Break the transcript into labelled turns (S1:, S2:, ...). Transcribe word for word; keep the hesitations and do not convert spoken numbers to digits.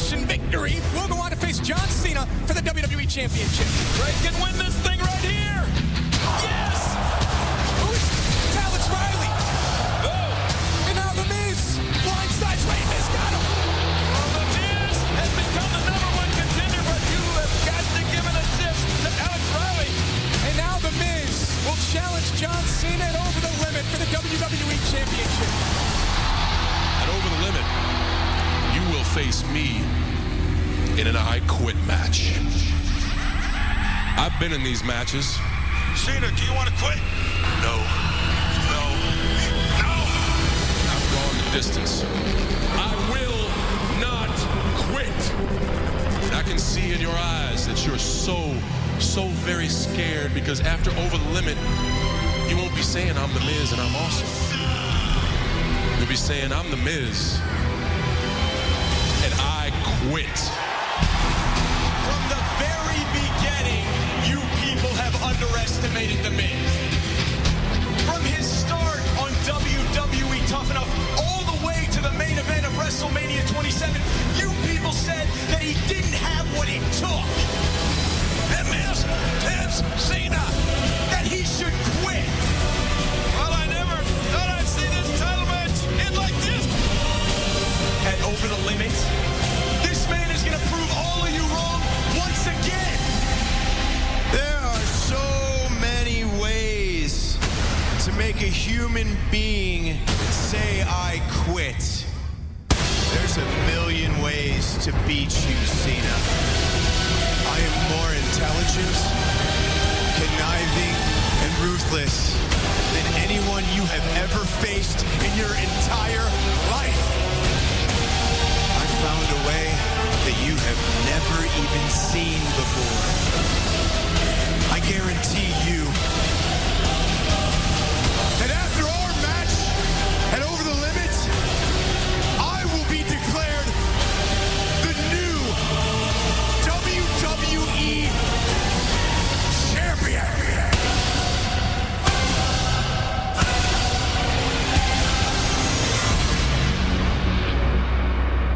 S1: submission victory, will go on to face John Cena for the W W E Championship.
S2: Bray can win this thing right here.
S1: Yes! Who's Alex Riley?
S2: Oh.
S1: And now The Miz blindsides Rey Mysterio.
S2: Well, The Miz has become the number one contender, but you have got to give an assist to Alex Riley.
S1: And now The Miz will challenge John Cena at Over the Limit for the W W E Championship.
S3: At Over the Limit, you will face me in an I Quit match. I've been in these matches.
S2: Cena, do you want to quit?
S3: No. No.
S2: No.
S3: I've gone the distance. I will not quit. And I can see in your eyes that you're so, so very scared because after Over the Limit, you won't be saying I'm The Miz and I'm awesome. You'll be saying I'm The Miz and I quit.
S1: From the very beginning, you people have underestimated The Miz. From his start on W W E Tough Enough all the way to the main event of WrestleMania twenty-seven, you people said that he didn't have what it took.
S2: The Miz tips Cena.
S1: That he should quit.
S2: Well, I never thought I'd see this title match end like this.
S1: At Over the Limit, this man is going to prove all of you wrong once again.
S4: There are so many ways to make a human being say I quit. There's a million ways to beat you, Cena. I am more intelligent, conniving, and ruthless than anyone you have ever faced in your entire life. I found a way that you have never even seen before. I guarantee